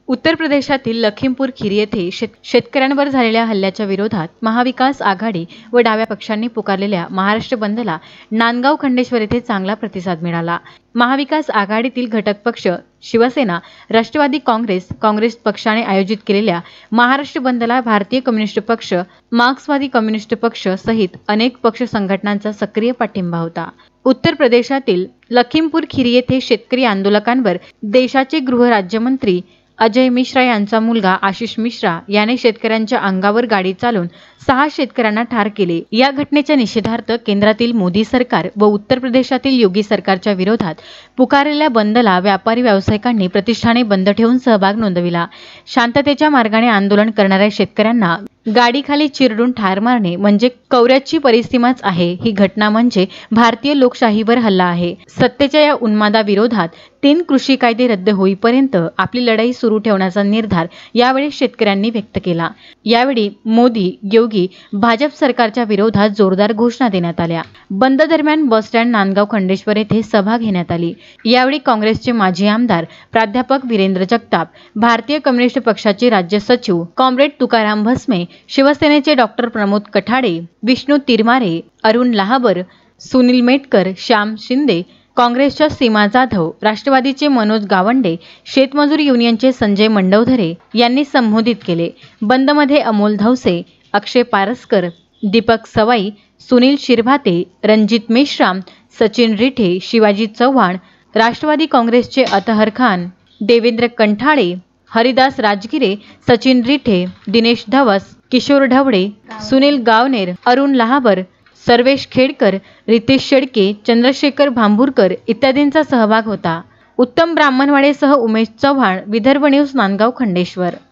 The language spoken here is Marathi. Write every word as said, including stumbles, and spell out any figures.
उत्तर प्रदेशातील लखीमपूर खीरी येथे शेत शेतकऱ्यांवर झालेल्या हल्ल्याच्या विरोधात महाविकास आघाडी व डाव्या पक्षांनी पुकारलेल्या महाराष्ट्र बंदला नांदगाव खंडेश्वर येथे चांगला प्रतिसाद मिळाला। महाविकास आघाडीतील घटक पक्ष शिवसेना, राष्ट्रवादी काँग्रेस, काँग्रेस पक्षाने आयोजित केलेल्या महाराष्ट्र बंदला भारतीय कम्युनिस्ट पक्ष, मार्क्सवादी कम्युनिस्ट पक्ष सहित अनेक पक्ष संघटनांचा सक्रिय पाठिंबा होता। उत्तर प्रदेशातील लखीमपूर खीरी येथे शेतकरी आंदोलकांवर देशाचे गृहराज्यमंत्री अजय मिश्रा यांचा मुलगा आशिष मिश्रा याने शेतकऱ्यांच्या अंगावर गाडी चालवून सहा शेतकऱ्यांना ठार केले। या घटनेच्या निषेधार्थ केंद्रातील मोदी सरकार व उत्तर प्रदेशातील योगी सरकारच्या विरोधात पुकारलेल्या बंदला व्यापारी व्यावसायिकांनी प्रतिष्ठाने बंद ठेवून सहभाग नोंदविला। शांततेच्या मार्गाने आंदोलन करणाऱ्या शेतकऱ्यांना गाडीखाली चिरडून ठार मारणे म्हणजे कौर्याची परिसीमाच आहे। ही घटना म्हणजे भारतीय लोकशाहीवर हल्ला आहे। सत्तेच्या या उन्मादाविरोधात तीन कृषी कायदे रद्द होईपर्यंत आपली लढाई सुरू ठेवण्याचा निर्धार यावेळी शेतकऱ्यांनी व्यक्त केला। यावेळी मोदी, योगी, भाजप सरकारच्या विरोधात जोरदार घोषणा देण्यात आल्या। बंद दरम्यान बस स्टँड नांदगाव खंडेश्वर येथे सभा घेण्यात आली। यावेळी काँग्रेसचे माजी आमदार प्राध्यापक वीरेंद्र जगताप, भारतीय कम्युनिस्ट पक्षाचे राज्य सचिव कॉम्रेड तुकाराम भस्मे, शिवसेनेचे डॉक्टर प्रमोद कठाडे, विष्णू तिरमारे, अरुण लहाबर, सुनील मेटकर, श्याम शिंदे, काँग्रेसच्या सीमा जाधव, राष्ट्रवादीचे मनोज गावंडे, शेतमजूर युनियनचे संजय मंडवधरे यांनी संबोधित केले। बंदमध्ये अमोल धवसे, अक्षय पारसकर, दीपक सवाई, सुनील शिरभाते, रणजित मेश्राम, सचिन रिठे, शिवाजी चव्हाण, राष्ट्रवादी काँग्रेसचे अतहर खान, देवेंद्र कंठाळे, हरिदास राजगिरे, सचिन रिठे, दिनेश धवस, किशोर ढवळे, सुनील गावनेर, अरुण लहाबर, सर्वेश खेडकर, रितेश शेडके, चंद्रशेखर भांभुरकर इत्यादींचा सहभाग होता। उत्तम ब्राह्मणवाडेसह उमेश चव्हाण, विदर्भ न्यूज, नांदगाव खंडेश्वर।